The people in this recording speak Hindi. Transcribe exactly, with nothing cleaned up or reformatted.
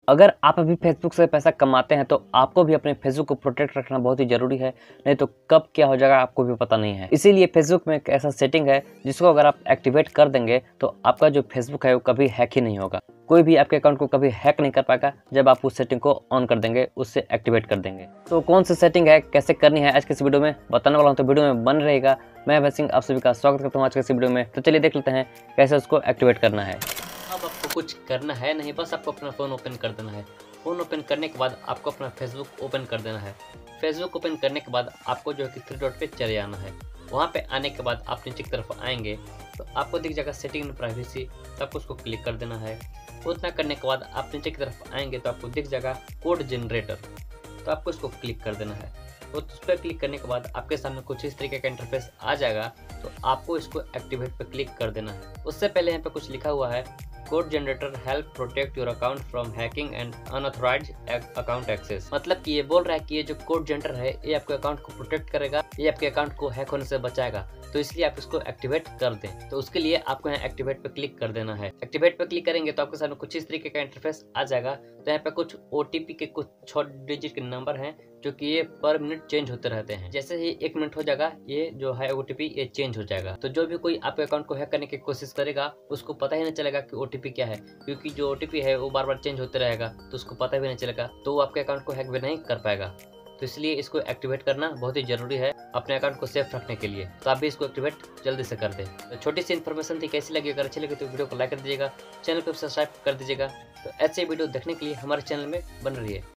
अगर आप अभी फेसबुक से पैसा कमाते हैं तो आपको भी अपने फेसबुक को प्रोटेक्ट रखना बहुत ही जरूरी है, नहीं तो कब क्या हो जाएगा आपको भी पता नहीं है। इसीलिए फेसबुक में एक ऐसा सेटिंग है जिसको अगर आप एक्टिवेट कर देंगे तो आपका जो फेसबुक है वो कभी हैक ही नहीं होगा। कोई भी आपके अकाउंट को कभी हैक नहीं कर पाएगा जब आप उस सेटिंग को ऑन कर देंगे, उससे एक्टिवेट कर देंगे। तो कौन सी सेटिंग है, कैसे करनी है, आज के इस वीडियो में बताने वाला हूँ, तो वीडियो में बन रहेगा। मैं अभय सिंह आप सभी का स्वागत करता हूँ आज के इस वीडियो में। तो चलिए देख लेते हैं कैसे उसको एक्टिवेट करना है। अब आपको कुछ करना है नहीं, बस आपको अपना फ़ोन ओपन कर देना है। फ़ोन ओपन करने के बाद आपको अपना फेसबुक ओपन कर देना है। फेसबुक ओपन करने के बाद आपको जो है कि थ्री डॉट पे चले जाना है। वहाँ पे आने के बाद आप नीचे की तरफ आएंगे तो आपको दिख जाएगा सेटिंग एंड प्राइवेसी, तो आपको उसको क्लिक कर देना है। उतना करने के बाद आप नीचे की तरफ आएंगे तो आपको दिख जाएगा कोड जनरेटर, तो आपको इसको क्लिक कर देना है। तो उस पर क्लिक करने के बाद आपके सामने कुछ इस तरीके का इंटरफेस आ जाएगा, तो आपको इसको एक्टिवेट पे क्लिक कर देना है। उससे पहले यहाँ पे कुछ लिखा हुआ है, code generator help protect your account from hacking and unauthorised account access. मतलब कि ये बोल रहा है कि ये जो कोड जनरेटर है ये आपके अकाउंट को प्रोटेक्ट करेगा, ये आपके अकाउंट को हैक होने से बचाएगा, तो इसलिए आप इसको एक्टिवेट कर दें। तो उसके लिए आपको यहाँ एक्टिवेट पे क्लिक कर देना है। एक्टिवेट पे क्लिक करेंगे तो आपके सामने कुछ इस तरीके का इंटरफेस आ जाएगा। तो यहाँ पे कुछ ओटीपी के कुछ छह डिजिट के नंबर हैं जो कि ये पर मिनट चेंज होते रहते हैं। जैसे ही एक मिनट हो जाएगा ये जो है ओटीपी ये चेंज हो जाएगा। तो जो भी कोई आपके अकाउंट को हैक करने की कोशिश करेगा उसको पता ही नहीं चलेगा कि ओटीपी क्या है, क्योंकि जो ओटीपी है वो बार बार चेंज होते रहेगा, तो उसको पता भी नहीं चलेगा, तो वो आपके अकाउंट को हैक भी नहीं कर पाएगा। तो इसलिए इसको एक्टिवेट करना बहुत ही जरूरी है अपने अकाउंट को सेफ रखने के लिए। तो आप भी इसको एक्टिवेट जल्दी से कर दें। तो छोटी सी इन्फॉर्मेशन थी, कैसी लगी? अगर अच्छी लगी तो वीडियो को लाइक कर दीजिएगा, चैनल को सब्सक्राइब कर दीजिएगा। तो ऐसे वीडियो देखने के लिए हमारे चैनल में बन रही है।